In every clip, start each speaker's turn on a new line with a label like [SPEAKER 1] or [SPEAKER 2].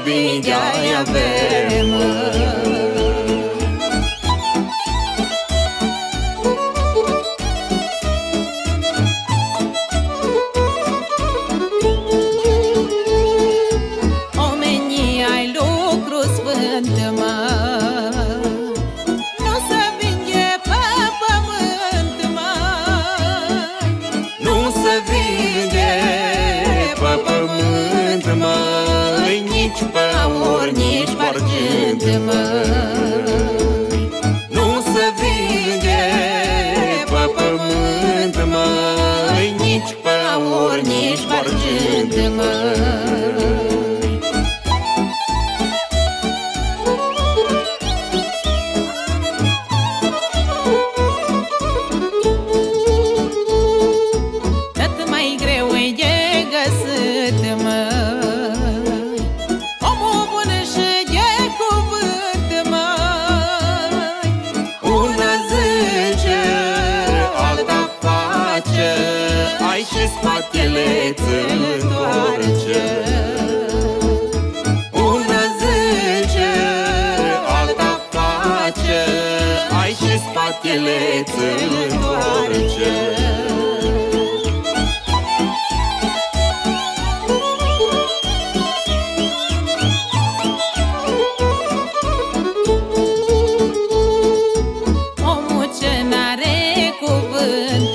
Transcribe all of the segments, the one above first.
[SPEAKER 1] vinde aia avem. Nici pe aur, nici pe argint, măi. Nu se vinde pe pământ, măi, nici pe aur, nici pe argint, măi. Tot mai greu e de găsit, măi, ai și spatele ți-l întoarce. Una zice, alta face, ai și spatele ți-l întoarce. Omul ce n-are cuvânt,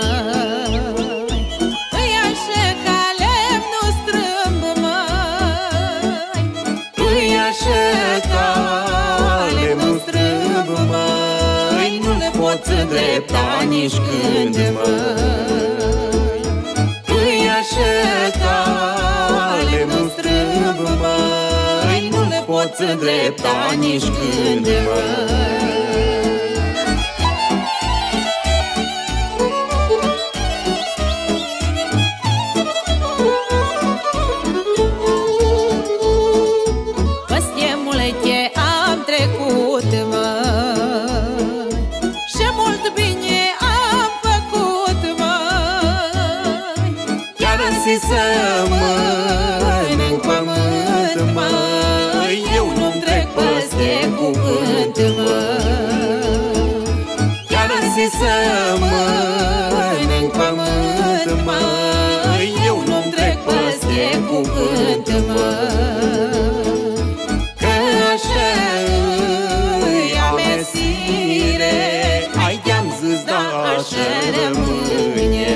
[SPEAKER 1] poți îndrepta nici când, măi. Îi așa cale nu strâmb, măi, nu le poți îndrepta nici când, măi. Păstie multe am trecut, măi, să mănânc pământ, măi, eu nu-mi trec peste cuvânt, măi. Chiar si să mănânc pământ, măi, eu nu-mi trec peste cuvânt, măi. Că așa îi amesire, ai te-am zis, da, așa rămâne.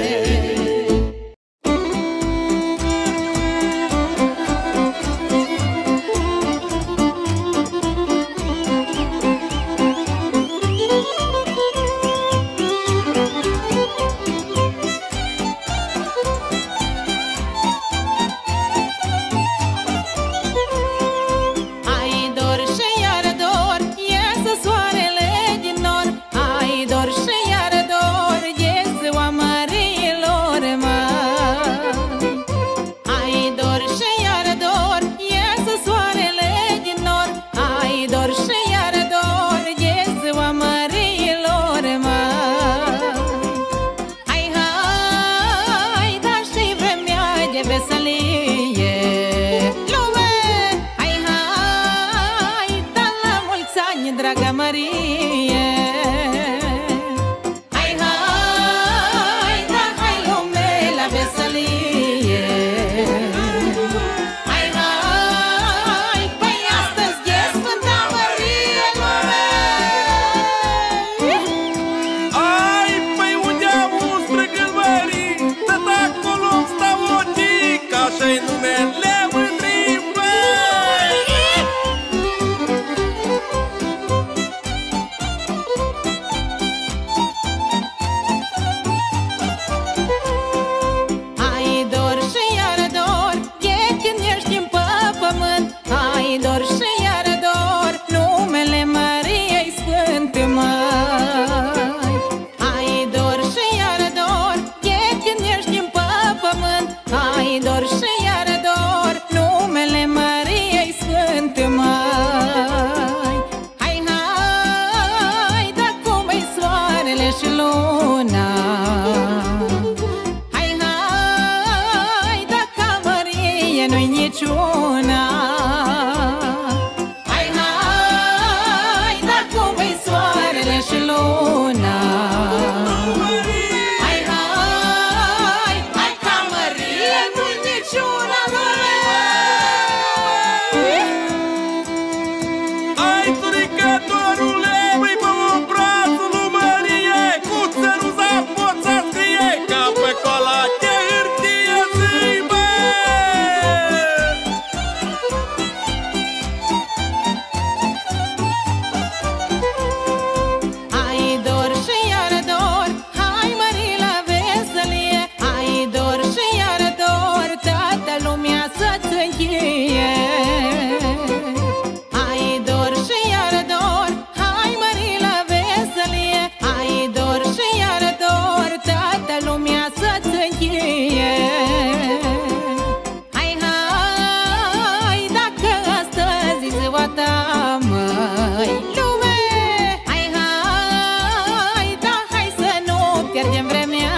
[SPEAKER 1] Draga Marie, hai, hai, da, hai lume la veselie. Hai, hai, păi astăzi e Sfânta Marie, lume.
[SPEAKER 2] Ai, păi unde am străgălmării, tot acolo-mi stau ochii, ca așa-i numele mândrii, băi.
[SPEAKER 1] Ai dor și iar dor, numele Mariei Sfânt, măi. Ai dor și iar dor, e când ești în pământ. Ai dor și iar dor, numele Mariei Sfânt, măi. Hai, hai, da cum-i soarele și luna. Hai, hai, da ca Marie nu-i niciuna. Crăciuna lume.
[SPEAKER 2] Ai turicătorule, măi pe obrazul lui Mărie, cu țăruța pot să scrie, ca pe coala de hârtie zi, bă!
[SPEAKER 1] Ai dor și iar dor, hai mări la veselie. Ai dor și iar dor, toată lumea să-ți încheie. Ai dor și iar dor, hai mări la veselie. Ai dor și iar dor, toată lumea să-ți încheie. Hai, hai, dacă astăzi e ziua ta, măi, lume. Hai, hai, da, hai să nu pierdem vremea,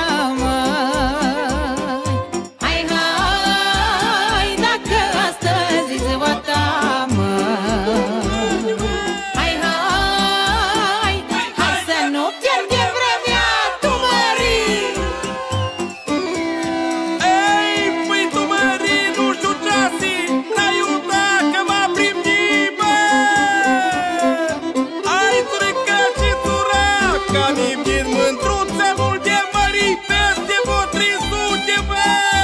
[SPEAKER 1] măi. Hai, hai, dacă astăzi e ziua ta, măi. Hai, hai, hai să nu pierdem vremea, tu mări.
[SPEAKER 2] Ei, păi tu Mări, nu știu ce-asi, n-ai uita că m-a primit, bă! Ai turică și turac, ca din mântruțe multe Mări, peste vreo 300, bă!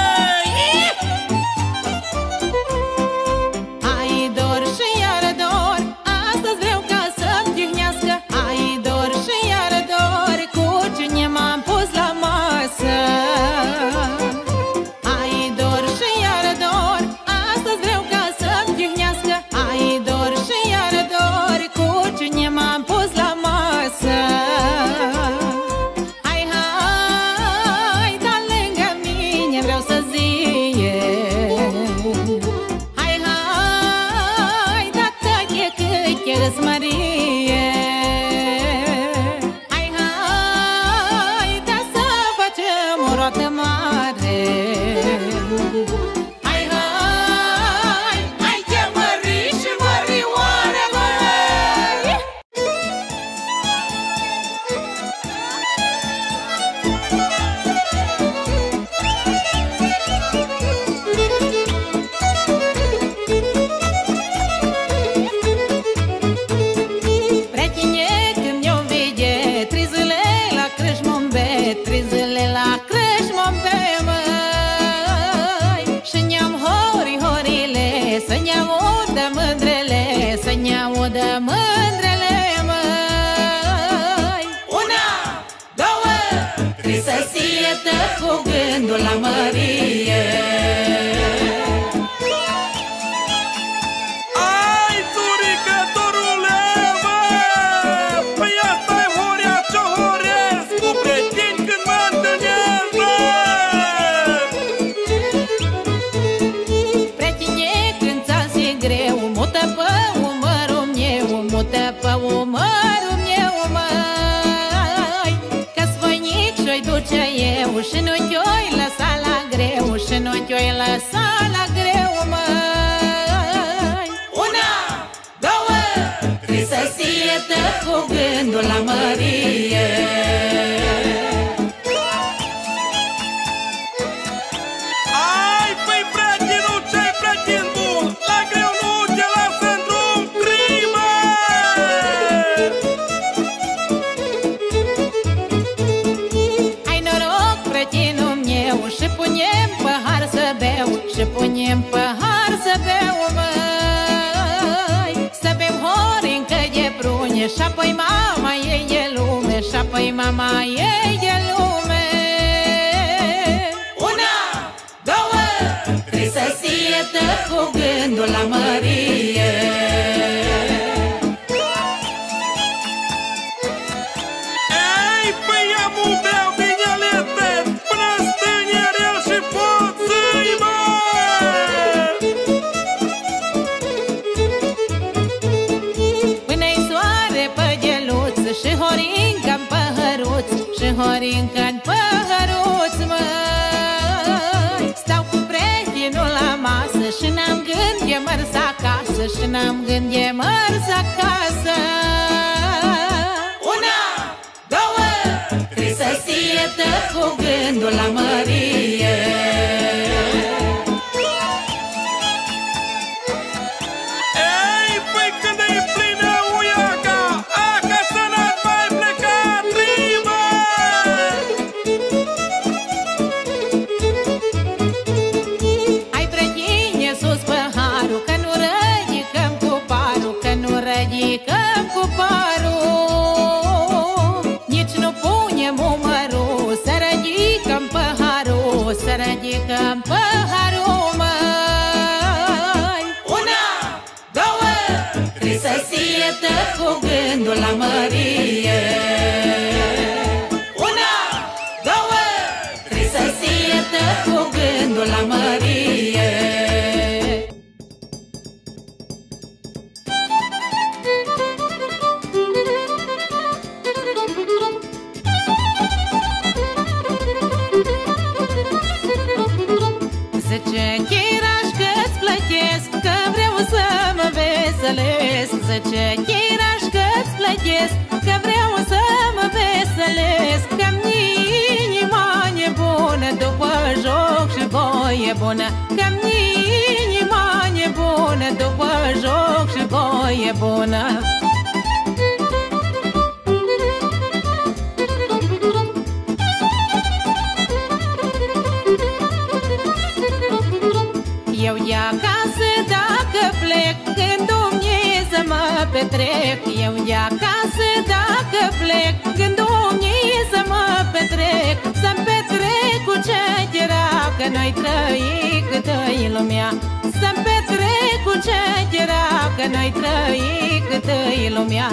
[SPEAKER 1] Ai dor și iar dor, astăzi vreau ca să-mi tihnească. Ai dor și iar dor, cu cine m-am pus la masă. Ai dor și iar dor, astăzi vreau ca să-mi tihnească. Ai dor și iar dor, cu cine m-am pus la masă. Hai, hai, da lângă mine vreau să zie. Hai, hai, da tăie câte îți mărie. Hai, hai, da să facem o roată mare. Hai, hai, hai că mări și mărioare, măi. Prietene, când ne-o vede, 3 zile la Crăciun-be, 3 zile la Crăciun-be, măi. Și ne-am hori-horile, să ne audă mândrele, să ne audă mândrele, măi. 1, 2, 3 să sie tot cu gândul la mărie.
[SPEAKER 2] Ai turicătorule, bă! Păi asta-i horea ce horesc, cu prieteni când mă întâlnesc, bă!
[SPEAKER 1] Prietene, când ți-a greu, mută pe umărul meu, mută pe umărul meu, măi. Că-s voinic și-o-i duce eu, și nu te-oi lăsa la greu, și nu te-oi lăsa la greu, măi. 1, 2, 3 să sie tot cu gândul la mărie.
[SPEAKER 2] Ai, păi prietenul, ce-i prieten bun, la greu nu te lasă în drum, primă!
[SPEAKER 1] Ai noroc, prietenul meu, și punem pahar să beau, și punem pahar să beau, măi. Să bem horincă de prune, și apoi mama ei de lume, și apoi mama ei de lume. 1, 2, 3 să sie tot cu gândul la mărie.
[SPEAKER 2] Ei, păi amu beau bine letet, până stânier el și pot să-i, bă!
[SPEAKER 1] Până-i soare pe geluț, și horincă-n păhăruț, și horincă-n păhăruț, măi. Stau cu prietenul la masă, și n-am gând de mers acasă, și n-am gând de mers acasă. 1, 2, 3 să sie tot cu gândul la mărie. bea-n paharul, măi.
[SPEAKER 3] Una, două, trei să sietă cu gândul la mărie. Una, două, trei să sietă cu gândul la mărie.
[SPEAKER 1] Zice chiraș că-ți plătesc, că vreau să mă veselesc. Zice chiraș că-ți plătesc, că vreau să mă veselesc. Că-mi inima nebună după joc și voie bună. Că-mi inima nebună după joc și voie bună. Eu de acasă dacă plec, când Dumnezeu mă petrec. Eu de acasă dacă plec, când Dumnezeu mă petrec. Să-mi petrec cu ce era, că noi trăi câtă-i lumea. Să-mi petrec cu ce era, că noi trăi câtă-i lumea.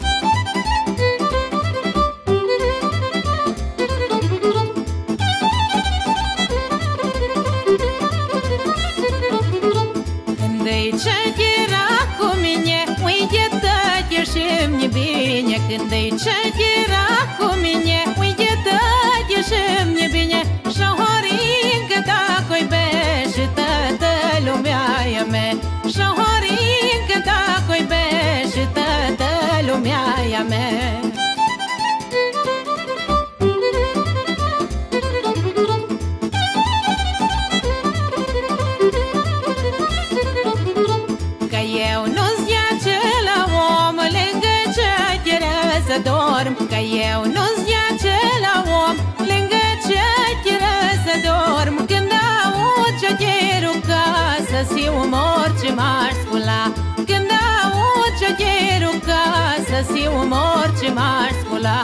[SPEAKER 1] Când-i ce era cu mine, uite-te și-mi bine. Când-i ce era cu mine, uite-te și-mi bine. Și-o horincă dacă-i beși toată lumea e mea. Și-o horincă dacă-i beși toată lumea e mea. Să dorm, că eu nu-ți de acela om lângă ce tiră să dorm. Când aud ciocherul casă, siu mor ce m-aș scula. Când aud ciocherul casă, siu mor ce m-aș scula.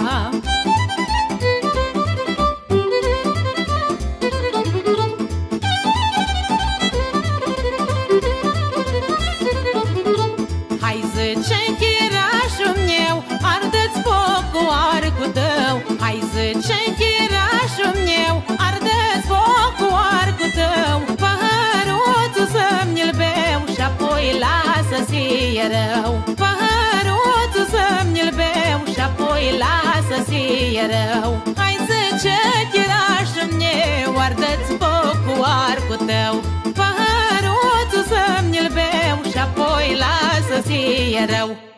[SPEAKER 1] Hai zice chirașul meu, ardă-ți foc cu arcul tău. Hai zice chirașul meu, ardă-ți foc cu arcul tău. Paharuțul să-mi-l beau și apoi lasă-ți rău. Paharuțul să-mi-l beau și apoi lasă-ți rău. Hai zice chirașul meu, ardă-ți foc cu arcul tău. Paharuțul să-mi-l beau și apoi lasă-ți rău.